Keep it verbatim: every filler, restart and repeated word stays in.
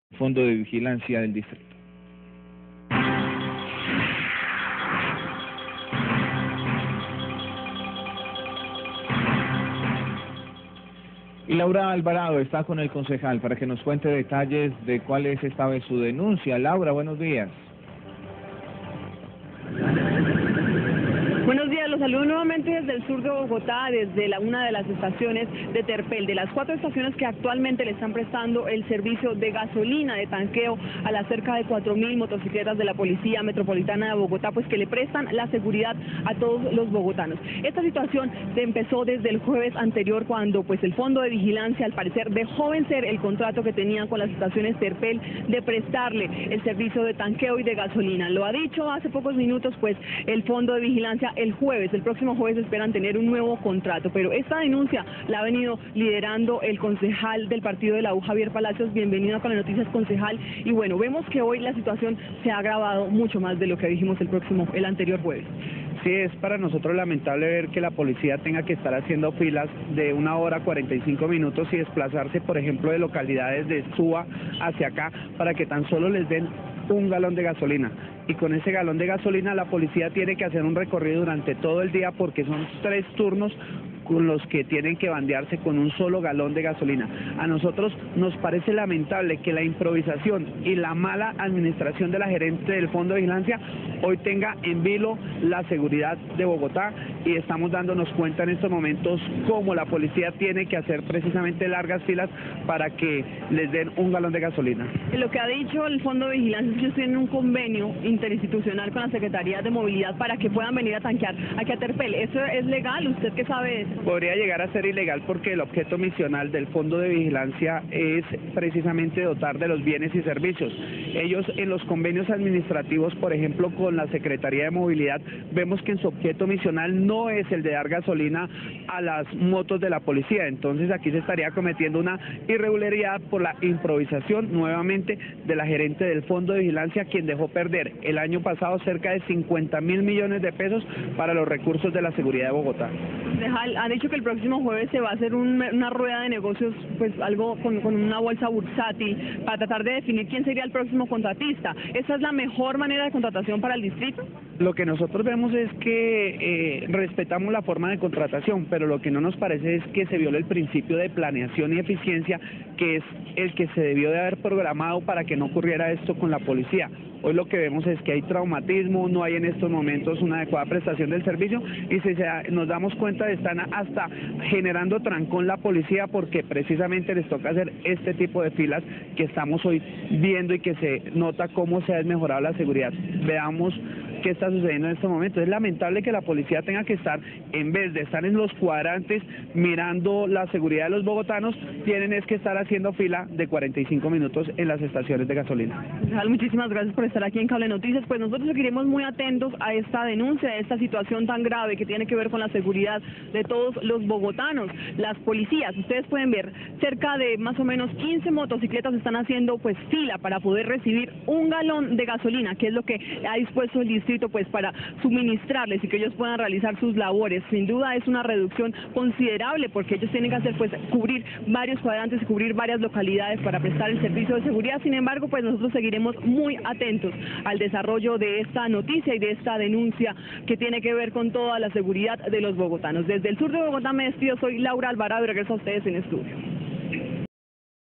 Fondo de Vigilancia del Distrito. Y Laura Alvarado está con el concejal para que nos cuente detalles de cuál es esta vez su denuncia. Laura, buenos días. Buenos días, los saludo nuevamente desde el sur de Bogotá, desde la, una de las estaciones de Terpel, de las cuatro estaciones que actualmente le están prestando el servicio de gasolina, de tanqueo a las cerca de cuatro mil motocicletas de la Policía Metropolitana de Bogotá, pues que le prestan la seguridad a todos los bogotanos. Esta situación se empezó desde el jueves anterior, cuando pues el Fondo de Vigilancia al parecer dejó vencer el contrato que tenían con las estaciones Terpel de prestarle el servicio de tanqueo y de gasolina. Lo ha dicho hace pocos minutos pues el Fondo de Vigilancia. El jueves, el próximo jueves esperan tener un nuevo contrato, pero esta denuncia la ha venido liderando el concejal del partido de la U, Javier Palacios. Bienvenido a Con las Noticias, concejal. Y bueno, vemos que hoy la situación se ha agravado mucho más de lo que dijimos el próximo, el anterior jueves. Sí, es para nosotros lamentable ver que la policía tenga que estar haciendo filas de una hora cuarenta y cinco minutos y desplazarse, por ejemplo, de localidades de Suba hacia acá para que tan solo les den un galón de gasolina. Y con ese galón de gasolina la policía tiene que hacer un recorrido durante todo el día, porque son tres turnos con los que tienen que bandearse con un solo galón de gasolina. A nosotros nos parece lamentable que la improvisación y la mala administración de la gerente del Fondo de Vigilancia hoy tenga en vilo la seguridad de Bogotá, y estamos dándonos cuenta en estos momentos cómo la policía tiene que hacer precisamente largas filas para que les den un galón de gasolina. Lo que ha dicho el Fondo de Vigilancia es que ellos tienen un convenio interinstitucional con la Secretaría de Movilidad para que puedan venir a tanquear aquí a Terpel. ¿Eso es legal? ¿Usted qué sabe de eso? Podría llegar a ser ilegal, porque el objeto misional del Fondo de Vigilancia es precisamente dotar de los bienes y servicios. Ellos en los convenios administrativos, por ejemplo, con la Secretaría de Movilidad, vemos que en su objeto misional no es el de dar gasolina a las motos de la policía. Entonces aquí se estaría cometiendo una irregularidad por la improvisación nuevamente de la gerente del Fondo de Vigilancia, quien dejó perder el año pasado cerca de cincuenta mil millones de pesos para los recursos de la seguridad de Bogotá. Ha dicho que el próximo jueves se va a hacer un, una rueda de negocios, pues algo con, con una bolsa bursátil, para tratar de definir quién sería el próximo contratista. ¿Esa es la mejor manera de contratación para el distrito? Lo que nosotros vemos es que eh, respetamos la forma de contratación, pero lo que no nos parece es que se viole el principio de planeación y eficiencia, que es el que se debió de haber programado para que no ocurriera esto con la policía. Hoy lo que vemos es que hay traumatismo, no hay en estos momentos una adecuada prestación del servicio, y si se, nos damos cuenta están hasta generando trancón la policía, porque precisamente les toca hacer este tipo de filas que estamos hoy viendo y que se nota cómo se ha desmejorado la seguridad. Veamos qué está sucediendo en este momento. Es lamentable que la policía tenga que estar, en vez de estar en los cuadrantes mirando la seguridad de los bogotanos, tienen es que estar haciendo fila de cuarenta y cinco minutos en las estaciones de gasolina. Muchísimas gracias por estar aquí en Cable Noticias. Pues nosotros seguiremos muy atentos a esta denuncia, a esta situación tan grave que tiene que ver con la seguridad de todos los bogotanos. Las policías, ustedes pueden ver, cerca de más o menos quince motocicletas están haciendo pues fila para poder recibir un galón de gasolina, que es lo que ha dispuesto el distrito pues para suministrarles y que ellos puedan realizar sus labores. Sin duda es una reducción considerable, porque ellos tienen que hacer pues cubrir varios cuadrantes y cubrir varias localidades para prestar el servicio de seguridad. Sin embargo, pues nosotros seguiremos muy atentos al desarrollo de esta noticia y de esta denuncia que tiene que ver con toda la seguridad de los bogotanos. Desde el sur de Bogotá me despido, soy Laura Alvarado y regreso a ustedes en estudio.